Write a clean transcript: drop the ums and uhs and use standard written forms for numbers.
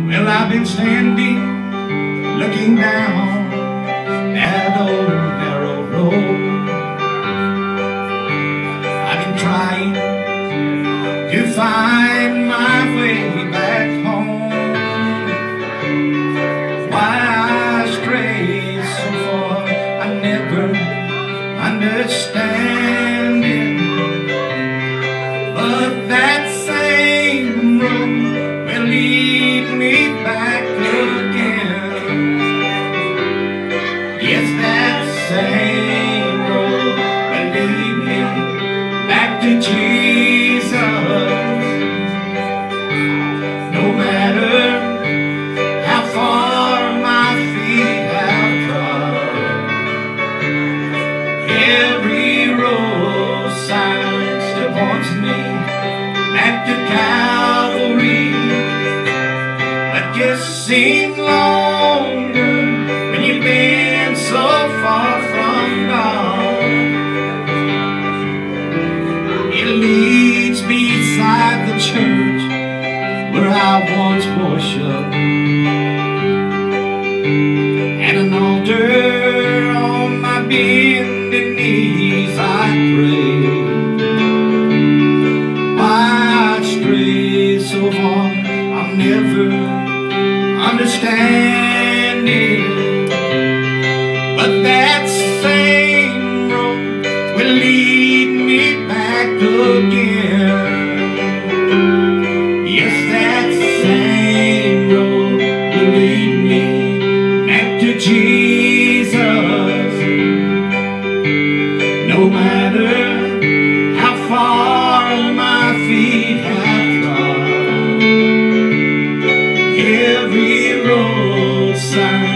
Well, I've been standing, looking down that old narrow road. I've been trying to find my way back home. Why I stray so far, I never understand it. But that same road will lead me back again. Yes, that same road will lead me back to Jesus. No matter how far my feet have trod, every road sign still points me back to Calvary. But just seems longer when you've been so far from God. It leads beside the church where I once worshiped, and an altar on my bended knees I pray. Why I stray so far, I'll never understand it. But that same road will lead me back again. Yes, that same road will lead me back to Jesus. No matter how far my feet have trod, every road sign